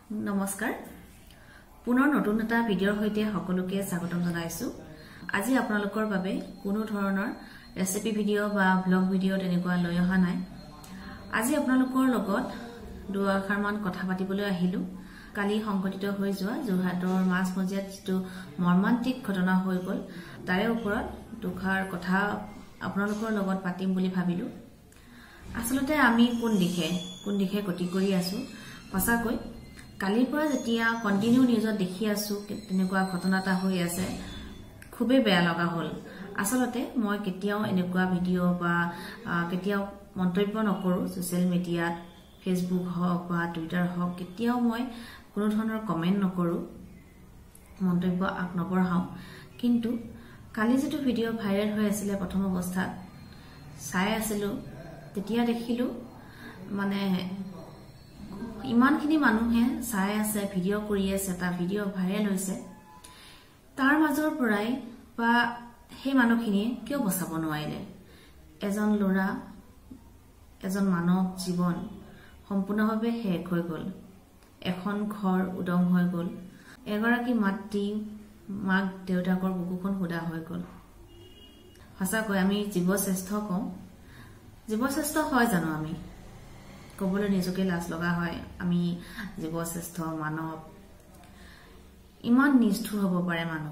नमस्कार पुনৰ নতুন এটা ভিডিঅ'ৰ সৈতে সকলোকে স্বাগতম জনাইছো আজি আপোনালোকৰ বাবে কোনো ধৰণৰ ৰেচিপি ভিডিঅ' বা ব্লগ ভিডিঅ' তেনেকুৱা লৈ অহা নাই আজি আপোনালোকৰ লগত দুআষাৰমান কথা পাতিবলৈ আহিলো কালি সংঘটিত হৈ যোৱা যোৰহাটৰ মাছমজিয়াত যেটো মৰ্মান্তিক ঘটনা হৈ গল তাৰে ওপৰত দুখাৰ কথা আপোনালোকৰ লগত পাতিম বুলি ভাবিলো আসলতে আমি কোন দিখে গতি কৰি আছো পাছাকৈ কালিৰ পৰা যেতিয়া কন্টিনিউ নিউজত দেখি আছো তেনেকুৱা ঘটনা এটা হৈ আছে খুবে বেয়া লগা হল আসলতে মই কেতিয়াও এনেকুৱা ভিডিঅ' বা কেতিয়াও মন্তব্য নকৰো সোশ্যাল মিডিয়াত ফেসবুক হওক বা টুইটাৰ হওক কেতিয়াও মই কোনো ধৰণৰ কমেন্ট নকৰো মন্তব্য নবঢ়াও কিন্তু কালি যেটো ভিডিঅ' ভাইৰেল হৈ আছিল প্ৰথম অৱস্থাত চাই আছিলো তেতিয়া দেখিলো মানে ইমানখিনি মানুহে চাই আছে ভিডিঅ' কৰি আছে এটা ভিডিঅ' ভাইৰেল হৈছে তাৰ মাজৰ পৰাই বা সেই মানুহখিনি কিয় বচাব নোৱাৰিলে এজন লৰা এজন মানৱ জীৱন সম্পূৰ্ণভাৱে শেষ হৈ গল এখন ঘৰ উদং হৈ গল এগৰাকী মাতৃ মাক দেউতাকৰ বুকুখন হুদা হৈ গল সঁচাকৈ আমি জীৱশ্ৰেষ্ঠ কওঁ জীৱশ্ৰেষ্ঠ হয় জানো আমি কবলৈ নিজকে লাজ লগা হয় আমি জীৱশ্ৰেষ্ঠ মানৱ ইমান নিষ্ঠুৰ হ'ব পাৰে মানুহ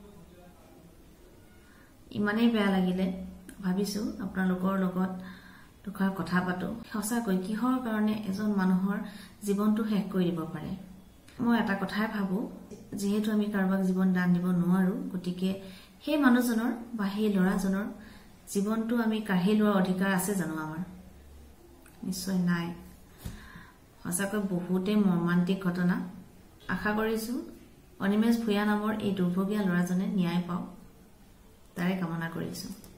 ইমানেই বেয়া লাগিলে ভাবিছো আপোনালোকৰ লগত দুখাৰ কথা পাতো সঁচাকৈ কিহৰ কাৰণে এজন মানুহৰ জীৱনটো শেষ কৰি দিব পাৰে মই এটা কথাই ভাবো যেহেতু আমি কাৰোবাক জীৱন দান দিব নোৱাৰো গতিকে সেই মানুহজনৰ বা সেই ল'ৰাজনৰ জীৱনটো আমি কাঢ়ি লোৱাৰ অধিকাৰ আছে জানো আমাৰ নিশ্চয় নাই সঁচাকৈ বহুতে মৰ্মান্তিক ঘটনা আশা কৰিছো অনিমেষ ভূঞা নামৰ এই দুৰ্ভগীয়া ল'ৰাজনে ন্যায় পাওক তাৰে কামনা কৰিছো